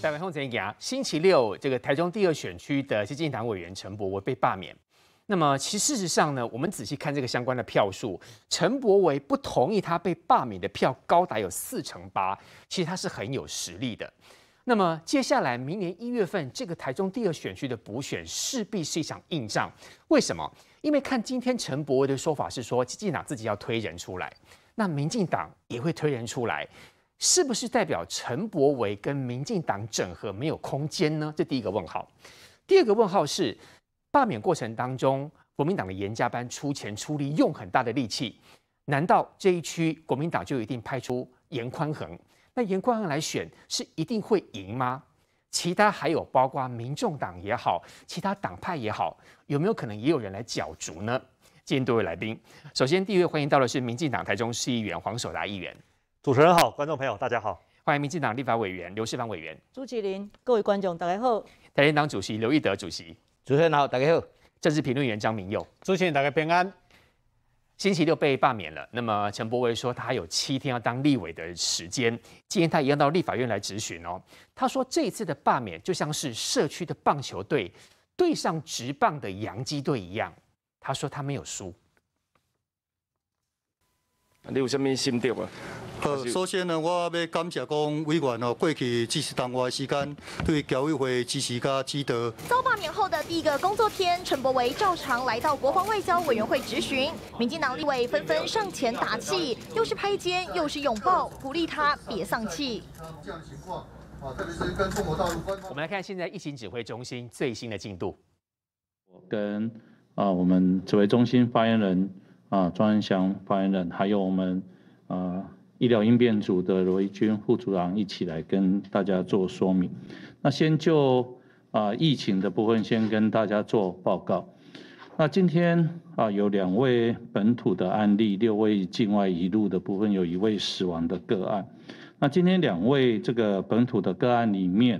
台湾后前讲，星期六这个台中第2选区的基进党委员陈柏惟被罢免。那么其实事实上呢，我们仔细看这个相关的票数，陈柏惟不同意他被罢免的票高达有48%，其实他是很有实力的。那么接下来明年1月份这个台中第2选区的补选势必是一场硬仗。为什么？因为看今天陈柏惟的说法是说，基进党自己要推人出来，那民进党也会推人出来。是不是代表陈柏惟跟民进党整合没有空间呢？这第一个问号。第二个问号是，罢免过程当中，国民党的严家班出钱出力，用很大的力气，难道这一区国民党就一定派出严宽恒？那严宽恒来选是一定会赢吗？其他还有包括民众党也好，其他党派也好，有没有可能也有人来角逐呢？今天多位来宾，首先第一位欢迎到的是民进党台中市议员黄守达议员。 主持人好，观众朋友大家好， 欢迎民进党立法委员刘世芳委员， 朱麒麟，各位观众大家好， 台联党主席刘义德主席， 主持人好，大家好， 政治评论员张明佑， 主持人大家平安。 星期六被罢免了，那么陈柏惟说他还有7天要当立委的时间，今天他一样到立法院来质询哦。他说这一次的罢免就像是社区的棒球队对上职棒的洋基队一样，他说他没有输。 你有什么心得啊？ 首先呢，我要感谢讲委员哦，过去支持党外的时间，对侨委会支持加指导。 遭罢免后的第一个工作天，陈柏惟照常来到国防外交委员会质询，民进党立委纷纷上前打气，又是拍肩又是拥抱，鼓励他别丧气。 这样的情况啊，特别是跟中国大陆官方。 我们来看现在疫情指挥中心最新的进度。 我跟我们指挥中心发言人庄恩祥发言人，还有我们医疗应变组的罗一军副组长一起来跟大家做说明。那先就疫情的部分先跟大家做报告。那今天有2位本土的案例，6位境外移入的部分，有1位死亡的个案。那今天2位这个本土的个案里面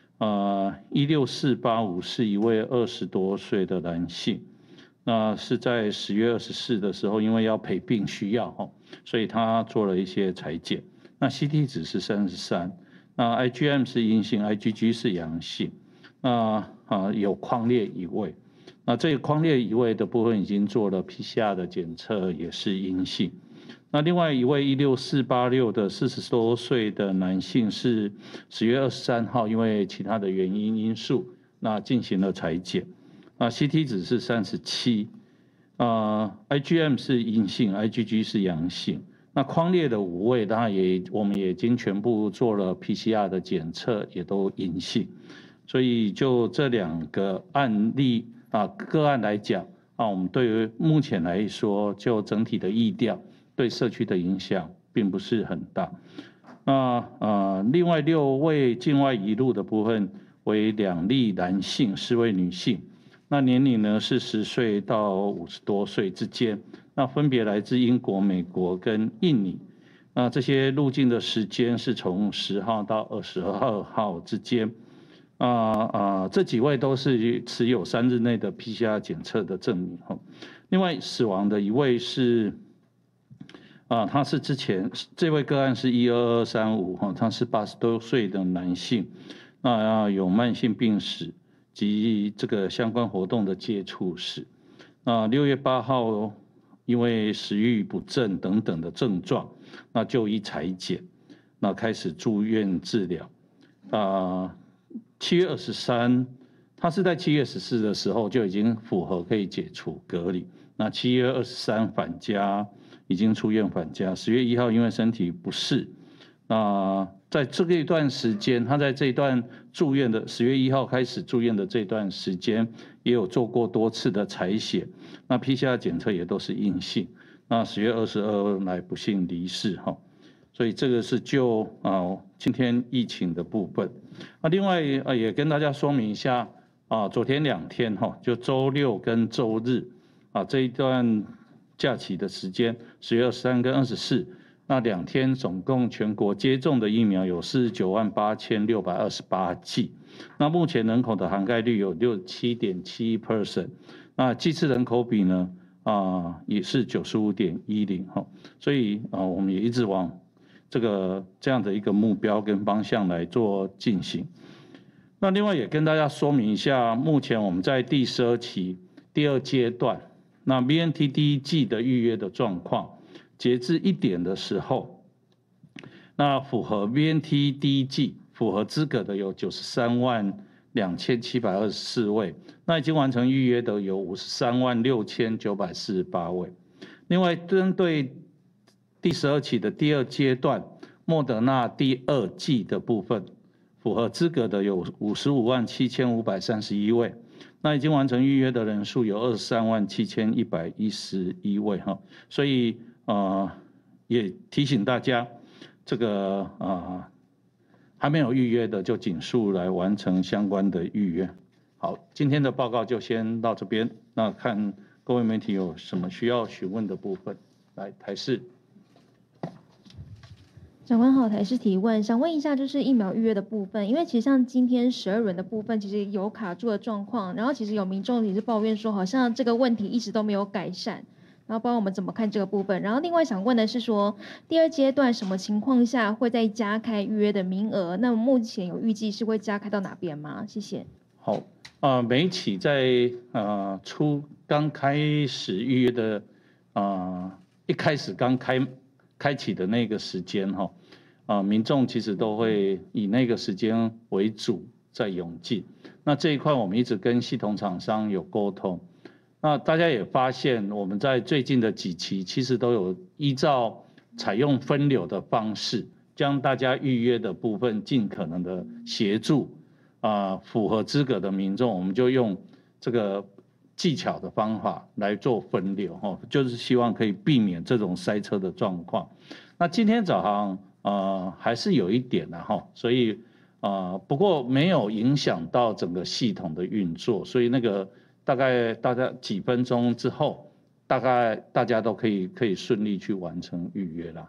16485是一位20多岁的男性。那是在10月24的时候，因为要陪病需要所以他做了一些采检。那 CT 值是33，那 IgM 是阴性 ，IgG 是阳性。那有匡列1位，那这个匡列1位的部分已经做了 PCR 的检测，也是阴性。那另外1位16486的40多岁的男性是10月23号，因为其他的原因素，那进行了采检。CT 值是37， IgM 是阴性 ，IgG 是阳性。那匡列的5位，当然我们也已经全部做了 PCR 的检测，也都阴性。所以就这2个案例个案来讲我们对于目前来说，就整体的疫调对社区的影响并不是很大。那另外6位境外移入的部分为2例男性，4位女性。那年龄呢是10岁到50多岁之间，那分别来自英国、美国跟印尼。那这些入境的时间是从10号到22号之间。这几位都是持有3日内的 PCR 检测的证明。另外死亡的1位是他是之前这位个案是12235他是80多岁的男性，那有慢性病史及这个相关活动的接触史。6月8号因为食欲不振等等的症状，那就医采检，那开始住院治疗。7月23，他是在7月14的时候就已经符合可以解除隔离。那7月23返家，已经出院返家。10月1号因为身体不适，在这一段时间，他在这一段住院的10月1号开始住院的这段时间，也有做过多次的采血，那 PCR 检测也都是阴性。那10月22来不幸离世所以这个是就今天疫情的部分。另外也跟大家说明一下昨天2天就周6跟周日这一段假期的时间，10月23跟24。那2天总共全国接种的疫苗有498628剂，那目前人口的涵盖率有67.71%，那剂次人口比呢也是95.10所以我们也一直往这样的一个目标跟方向来做进行。 那另外也跟大家说明一下，目前我们在第12期第2阶段，那 BNT 第1剂的预约的状况，截至1点的时候，那符合 BNT 第1剂符合资格的有932724位，那已经完成预约的有536948位。另外，针对第12期的第2阶段莫德纳第2剂的部分，符合资格的有557531位，那已经完成预约的人数有237111位哈，所以也提醒大家，这个还没有预约的就尽速来完成相关的预约。好，今天的报告就先到这边，那看各位媒体有什么需要询问的部分，来台视。 长官好，台视提问，想问一下，就是疫苗预约的部分，因为其实像今天12轮的部分，其实有卡住的状况，然后其实有民众也是抱怨说，好像这个问题一直都没有改善，然后不知道我们怎么看这个部分。然后另外想问的是说，第2阶段什么情况下会再加开预约的名额？那么目前有预计是会加开到哪边吗？谢谢。 好，每一期在刚开始预约的一开始刚开启的那个时间哈，民众其实都会以那个时间为主在涌进。那这一块我们一直跟系统厂商有沟通。那大家也发现，我们在最近的几期其实都有依照采用分流的方式，将大家预约的部分尽可能的协助符合资格的民众，我们就用这个技巧的方法来做分流哈，就是希望可以避免这种塞车的状况。那今天早上还是有一点的哈，所以不过没有影响到整个系统的运作，所以那个大概几分钟之后，大概大家都可以顺利去完成预约啦。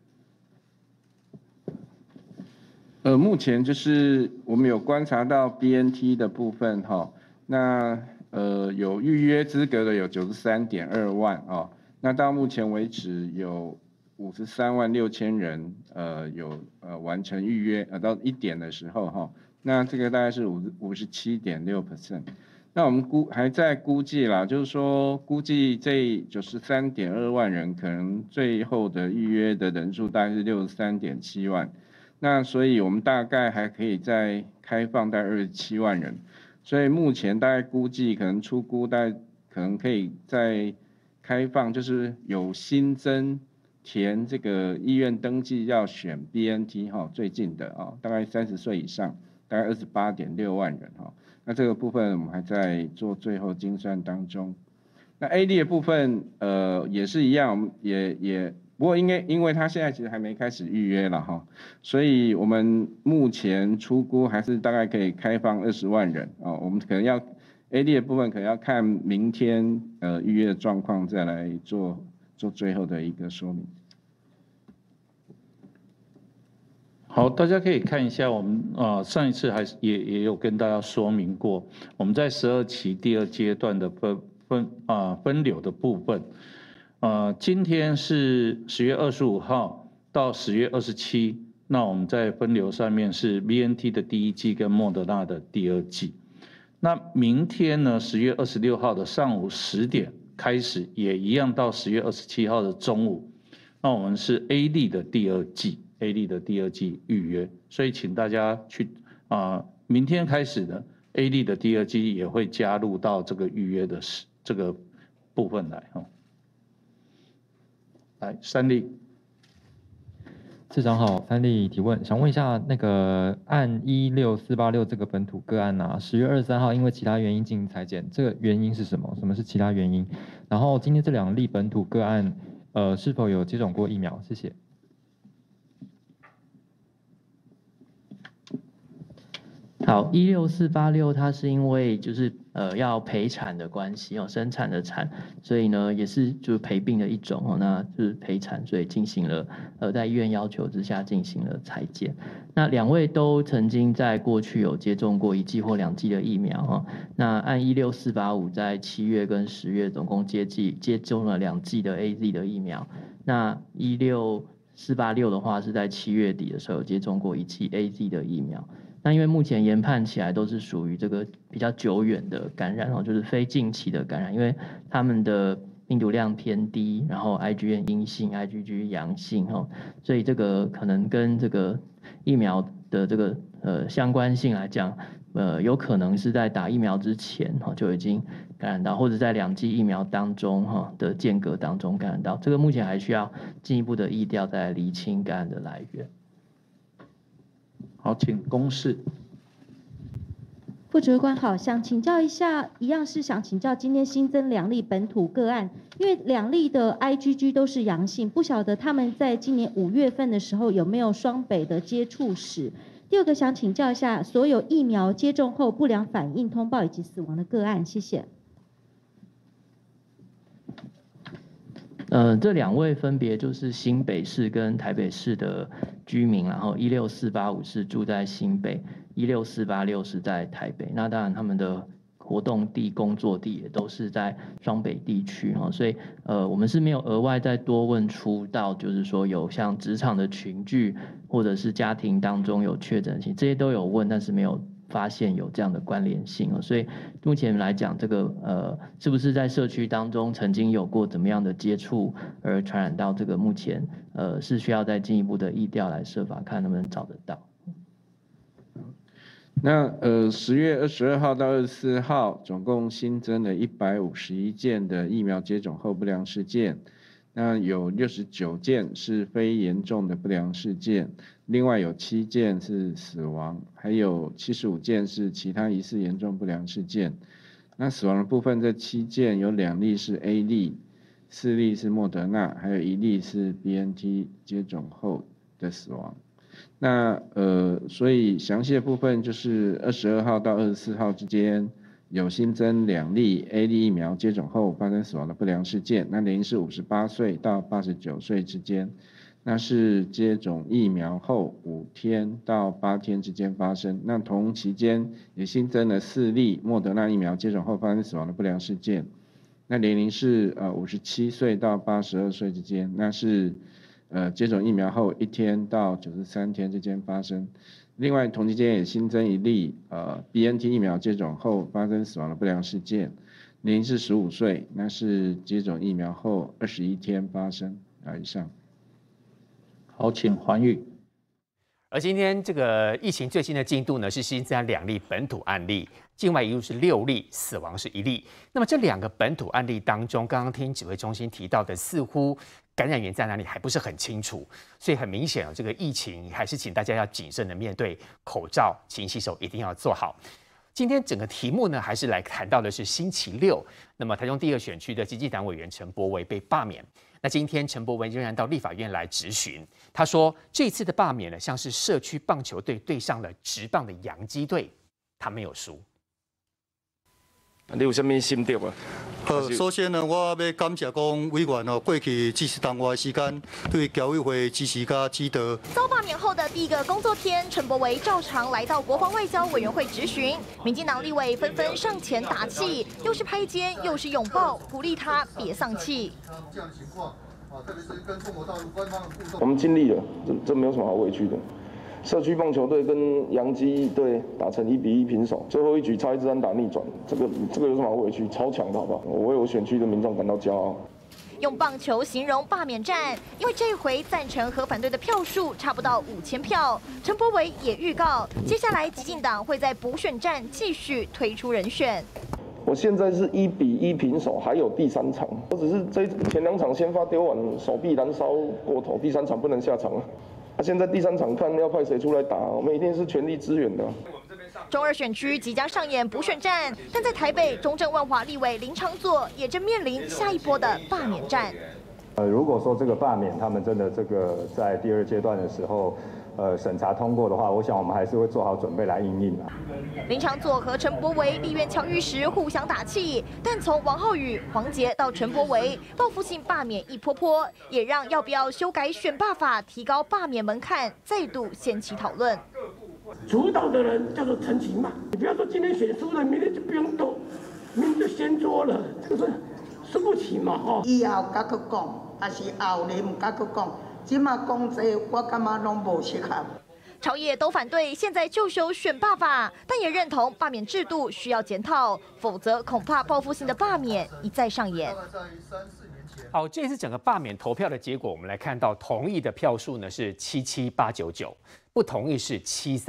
目前就是我们有观察到 BNT 的部分哈，那有预约资格的有93.2万啊，那到目前为止有536000人有完成预约，到1点的时候哈，那这个大概是57.6%。那我们还在估计啦，就是说估计这93.2万人可能最后的预约的人数大概是63.7万，那所以我们大概还可以再开放大概27万人。所以目前大概估计可能初估大概可能可以再开放，就是有新增填这个医院登记要选 BNT 哈，最近的大概30岁以上，大概28.6万人哈。那这个部分我们还在做最后精算当中。那 AD 的部分也是一样，我们也不过因为他现在其实还没开始预约了哈，所以我们目前初估还是大概可以开放20万人我们可能要 AD 的部分可能要看明天预约的状况再来做最后的一个说明。 好，大家可以看一下我们上一次也有跟大家说明过，我们在12期第2阶段的分流的部分。今天是10月25号到10月27，那我们在分流上面是 BNT 的第1剂跟莫德纳的第2剂。那明天呢，10月26号的上午10点开始，也一样到10月27号的中午，那我们是 AD 的第2剂预约，所以请大家去明天开始的 AD 的第2剂也会加入到这个预约的这个部分来哈。来，三立。 市长好，三立提问，想问一下那个按16486这个本土个案10月23号因为其他原因进行裁剪，这个原因是什么？什么是其他原因？然后今天这2例本土个案，是否有接种过疫苗？谢谢。 好，16486它是因为就是要陪产的关系生产的产，所以呢也是就是陪病的一种那就是陪产，所以进行了在医院要求之下进行了裁剪。那2位都曾经在过去有接种过1剂或2剂的疫苗那按16485在7月跟10月总共接种了2剂的 AZ 的疫苗。那16486的话是在7月底的时候有接种过1剂 AZ 的疫苗。 那因为目前研判起来都是属于这个比较久远的感染就是非近期的感染，因为他们的病毒量偏低，然后 IgM 阴性 ，IgG 阳性所以这个可能跟这个疫苗的这个相关性来讲，有可能是在打疫苗之前就已经感染到，或者在2剂疫苗当中的间隔当中感染到，这个目前还需要进一步的疫调再来厘清感染的来源。 好，请公示。 副指挥官好，想请教一下，一样是想请教今天新增2例本土个案，因为2例的 IgG 都是阳性，不晓得他们在今年5月份的时候有没有双北的接触史。第二个想请教一下，所有疫苗接种后不良反应通报以及死亡的个案，谢谢。 这2位分别就是新北市跟台北市的居民，然后16485是住在新北，16486是在台北。那当然他们的活动地、工作地也都是在双北地区所以我们是没有额外再多问出到，就是说有像职场的群聚或者是家庭当中有确诊性，这些都有问，但是没有发现有这样的关联性所以目前来讲，这个是不是在社区当中曾经有过怎么样的接触而传染到这个，目前是需要再进一步的疫调来设法看能不能找得到。 那10月22号到24号，总共新增了151件的疫苗接种后不良事件，那有69件是非严重的不良事件，另外有7件是死亡，还有75件是其他疑似严重不良事件。那死亡的部分，这7件有2例是 A 例，4例是莫德纳，还有1例是 BNT 接种后的死亡。那所以详细的部分就是22号到24号之间有新增2例 A 例疫苗接种后发生死亡的不良事件，那年龄是58岁到89岁之间，那是接种疫苗后5天到8天之间发生。那同期间也新增了4例莫德纳疫苗接种后发生死亡的不良事件，那年龄是57岁到82岁之间，那是接种疫苗后1天到93天之间发生。另外，同期间也新增1例BNT 疫苗接种后发生死亡的不良事件，年龄是15岁，那是接种疫苗后21天发生。以上。 好，请环宇。 而今天这个疫情最新的进度呢，是新增2例本土案例，境外移入是6例，死亡是1例。那么这2个本土案例当中，刚刚听指挥中心提到的，似乎感染源在哪里还不是很清楚，所以很明显这个疫情还是请大家要谨慎的面对，口罩、勤洗手一定要做好。今天整个题目呢，还是来谈到的是星期六，那么台中第2选区的基进党委员陈柏惟被罢免。那今天陈柏惟仍然到立法院来质询，他说这次的罢免呢，像是社区棒球队对上了职棒的洋基队，他没有输。 你有什么心得啊？ 首先呢，我要感谢讲委员过去70多月的时间，对侨委会支持加指导。 遭罢免后的第1个工作天，陈柏惟照常来到国防外交委员会质询，民进党立委纷纷上前打气，又是拍肩又是拥抱，鼓励他别丧气。 这样情况特别是跟中国大陆官方的互动， 我们尽力了，这没有什么好委屈的。社区棒球队跟洋基队打成1-1平手，最后一局超一支安打逆转，这个有什么好委屈？超强的好不好？我为我选区的民众感到骄傲。 用棒球形容罢免战，因为这回赞成和反对的票数差不到5000票。陈柏惟也预告，接下来基进党会在补选战继续推出人选。 我现在是1-1平手，还有第3场，我只是前2场先发丢完，手臂燃烧过头，第3场不能下场了。现在第3场看要派谁出来打，我们一定是全力支援的。 中2选区即将上演补选战，但在台北中正万华立委林长佐也正面临下一波的罢免战。 如果说这个罢免他们真的这个在第2阶段的时候，审查通过的话，我想我们还是会做好准备来因应的。 林长佐和陈柏惟立院巧遇时互相打气，但从王浩宇、黄捷到陈柏惟，报复性罢免一波波，也让要不要修改选罢法、提高罢免门槛再度掀起讨论。 主导的人叫做陈其迈，你不要说今天选输了，明天就不用斗，明天就掀桌了，这个输不起嘛吼。 以后甲佮讲，还是后日唔甲佮讲。即马讲这，我感觉拢无适合。 朝野都反对现在就修选罢法，但也认同罢免制度需要检讨，否则恐怕报复性的罢免一再上演。 好，这次整个罢免投票的结果，我们来看到同意的票数呢是77899，不同意是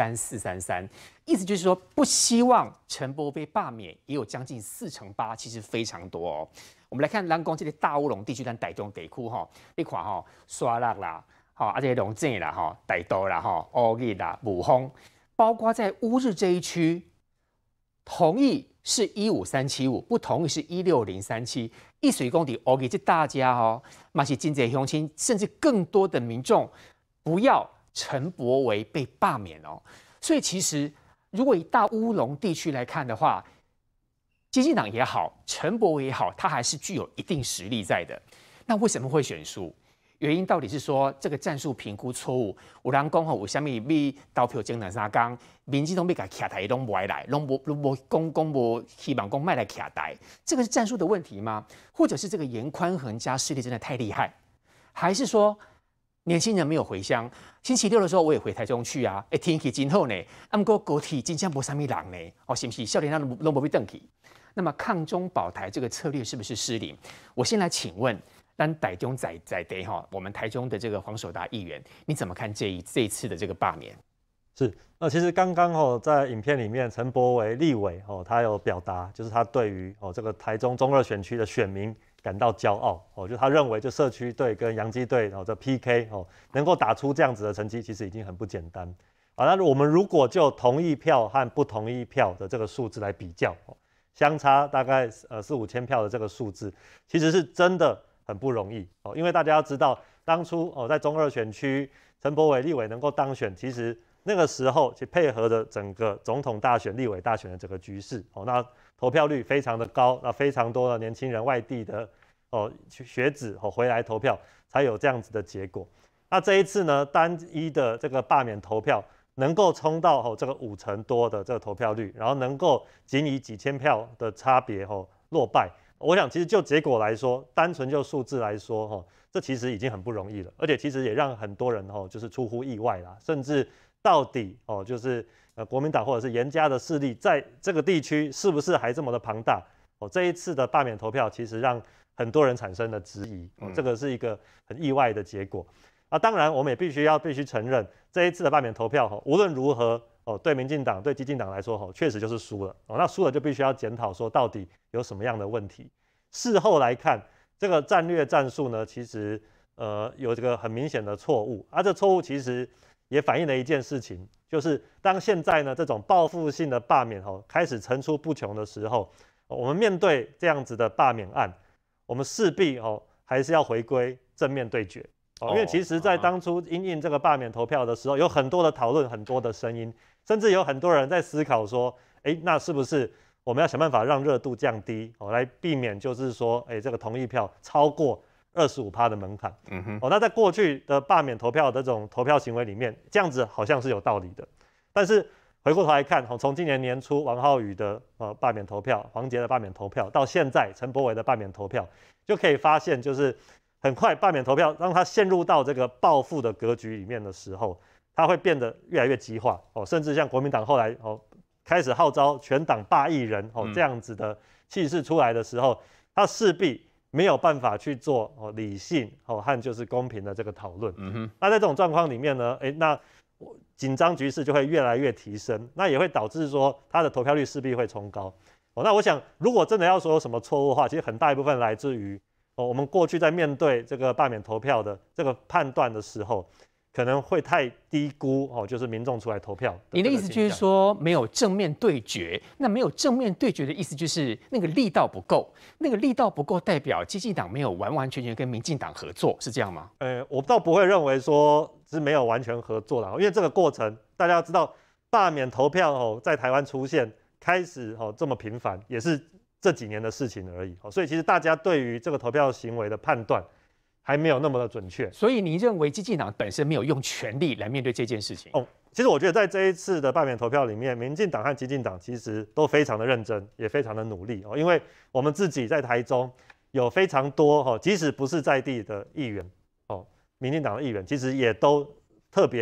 73433，意思就是说不希望陈柏惟罢免也有将近8%，其实非常多哦。我们来看咱讲这个大乌龙地区，咱台中地区哈，你看哈，沙鹿啦，哈，这个龙井啦，哈，大道啦，哈，乌日啦，武丰，包括在乌日这一区，同意是15375，不同意是16037。一水公里，我给这大家哦，嘛是真侪乡亲，甚至更多的民众不要陈柏惟被罢免哦。所以其实如果以大乌龙地区来看的话，基进党也好，陈柏惟也好，他还是具有一定实力在的。那为什么会选输？原因到底是说这个战术评估错误？有人讲吼，有啥物比投票前2-3天，民进党要甲徛台拢不爱来，拢无讲无希望讲卖来徛台，这个是战术的问题吗？或者是这个严宽恒家势力真的太厉害？还是说年轻人没有回乡？星期六的时候我也回台中去啊，天气真好呢，不过高铁真正无啥物人呢，哦，是不是？少年人拢无要转去？那么抗中保台这个策略是不是失灵？我先来请问。但台中在地哈，我们台中的这个黄守达议员，你怎么看这一次的这个罢免？ 是，其实刚刚在影片里面，陈柏惟立委他有表达，就是他对于这个台中中2选区的选民感到骄傲就他认为就社区队跟洋基队这 PK 能够打出这样子的成绩，其实已经很不简单那我们如果就同意票和不同意票的这个数字来比较相差大概4-5千票的这个数字，其实是真的很不容易因为大家要知道，当初在中2选区，陈柏惟立委能够当选，其实那个时候去配合的整个总统大选、立委大选的整个局势那投票率非常的高，那非常多的年轻人、外地的学子回来投票，才有这样子的结果。那这一次呢，单一的这个罢免投票能够冲到这个50%多的这个投票率，然后能够仅以几千票的差别落败。我想，其实就结果来说，单纯就数字来说，这其实已经很不容易了，而且其实也让很多人就是出乎意外啦，甚至到底就是国民党或者是严家的势力在这个地区是不是还这么的庞大？这一次的罢免投票，其实让很多人产生了质疑，这个是一个很意外的结果。当然，我们也必须承认，这一次的罢免投票，无论如何。对民进党、对基进党来说，确实就是输了。那输了就必须要检讨，说到底有什么样的问题。事后来看，这个战略战术呢，其实有这个很明显的错误。这错误其实也反映了一件事情，就是当现在呢这种报复性的罢免开始层出不穷的时候，我们面对这样子的罢免案，我们势必还是要回归正面对决。因为其实，在当初因应这个罢免投票的时候，有很多的讨论，很多的声音。甚至有很多人在思考说，那是不是我们要想办法让热度降低，来避免就是说，这个同意票超过25%的门槛。那在过去的罢免投票的这种投票行为里面，这样子好像是有道理的。但是回过头来看，从今年年初王浩宇的罢免投票、黄捷的罢免投票，到现在陈柏惟的罢免投票，就可以发现，就是很快罢免投票让他陷入到这个报复的格局里面的时候。它会变得越来越激化甚至像国民党后来开始号召全党罢议人这样子的气势出来的时候，它势必没有办法去做理性和就是公平的这个讨论。那在这种状况里面呢，那紧张局势就会越来越提升，那也会导致说它的投票率势必会冲高。那我想，如果真的要说有什么错误的话，其实很大一部分来自于我们过去在面对这个罢免投票的这个判断的时候。可能会太低估就是民众出来投票。 你的意思就是说没有正面对决，那没有正面对决的意思就是那个力道不够，那个力道不够代表基进党没有完完全全跟民进党合作，是这样吗？ 我倒不会认为说是没有完全合作的，因为这个过程大家要知道，罢免投票在台湾出现开始这么频繁，也是这几年的事情而已。所以其实大家对于这个投票行为的判断。还没有那么的准确， 所以你认为基进党本身没有用全力来面对这件事情？ 其实我觉得在这一次的罢免投票里面，民进党和基进党其实都非常的认真，也非常的努力因为我们自己在台中有非常多即使不是在地的议员民进党的议员其实也都特别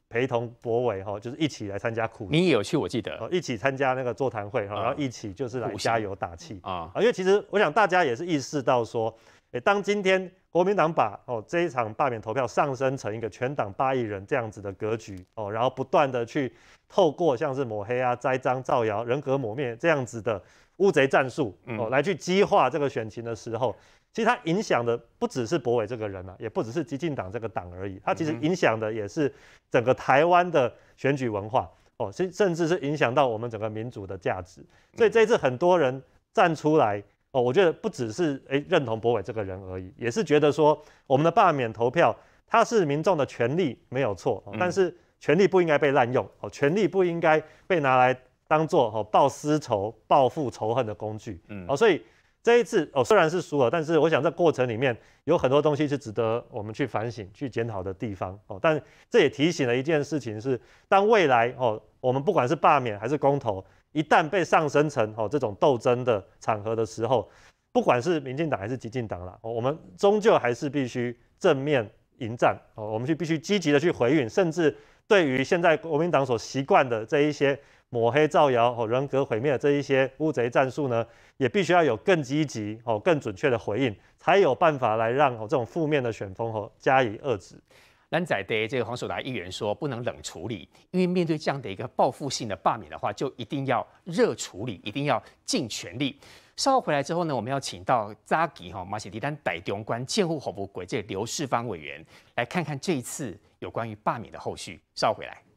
陪同柏惟就是一起来参加苦， 你也有去，我记得， 一起参加那个座谈会然后一起就是来加油打气啊。 因为其实我想大家也是意识到说，当今天国民党把这一场罢免投票上升成一个全党8亿人这样子的格局然后不断的去透过像是抹黑啊、栽赃、造谣、人格抹灭这样子的乌贼战术来去激化这个选情的时候，其实它影响的不只是柏惟这个人也不只是基进党这个党而已，它其实影响的也是整个台湾的选举文化甚至是影响到我们整个民主的价值。所以这一次很多人站出来。我觉得不只是认同柏惟这个人而已，也是觉得说我们的罢免投票，它是民众的权利没有错，但是权利不应该被滥用，权利不应该被拿来当做报私仇、报复仇恨的工具。所以这一次虽然是输了，但是我想这过程里面有很多东西是值得我们去反省、去检讨的地方。但这也提醒了一件事情是，当未来我们不管是罢免还是公投，一旦被上升成这种斗争的场合的时候，不管是民进党还是基进党啦，我们终究还是必须正面迎战，我们必须积极的去回应，甚至对于现在国民党所习惯的这一些抹黑、造谣、人格毁灭的这一些乌贼战术呢，也必须要有更积极、更准确的回应，才有办法来让这种负面的旋风加以遏制。 蓝仔的这个黄守达议员说，不能冷处理，因为面对这样的一个报复性的罢免的话，就一定要热处理，一定要尽全力。稍后回来之后呢，我们要请到早期马西迪丹台中关建护服务轨这刘世芳委员来看看这一次有关于罢免的后续。稍后回来。